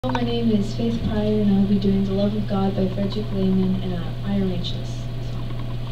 Hello, my name is Faith Pryer, and I'll be doing The Love of God by Frederick, Lehman, and I arranged this song.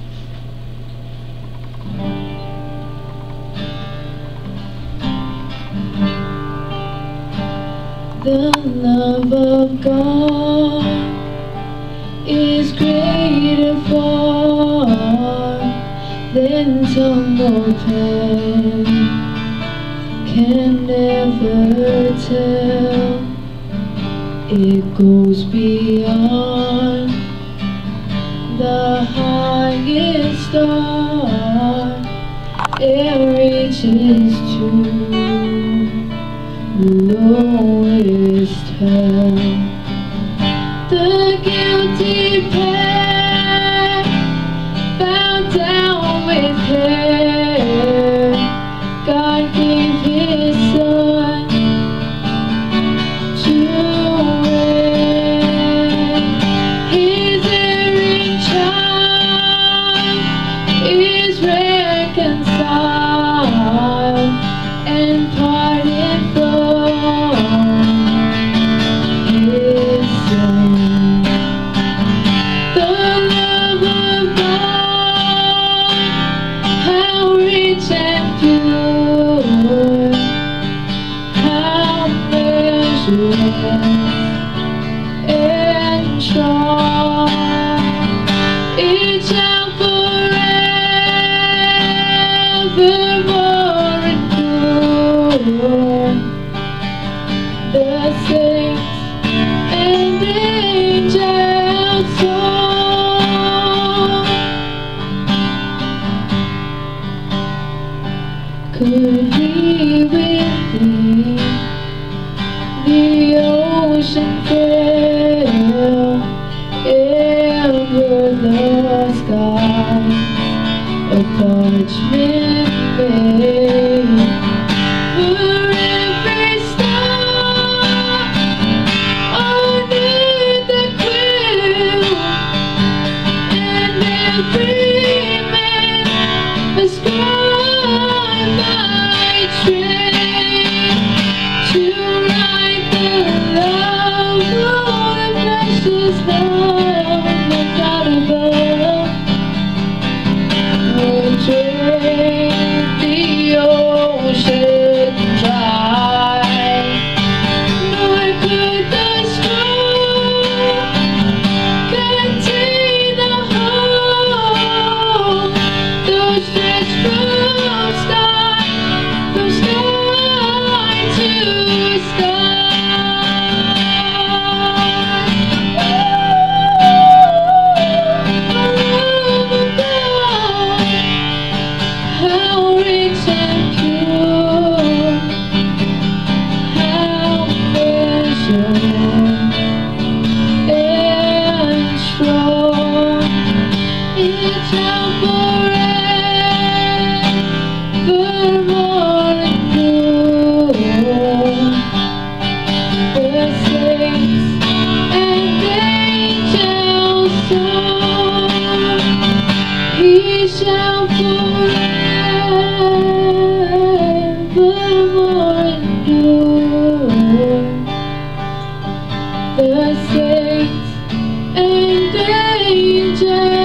The love of God is greater far than tongue or pen can never tell. It goes beyond the highest star. It reaches to the lowest hell. The guilty pair bowed down with hair. God gave His Son to reign. His erring child is reconciled and parted from His sin. The love of God, how rich and pure, how measureless and strong, it shall forevermore endure. The saints and angels song. Could He within the ocean fail, ever the sky a parchment made, for every star on earth a quill, and every man a scribe by trade, to write the love, oh, the precious love of God above, would drain the ocean dry, nor could the scroll contain the whole, though stretched from sky to sky. How rich and pure, how measured and strong, it shall forevermore endure. The saints and angels song, He shall forevermore endure. The saints and angels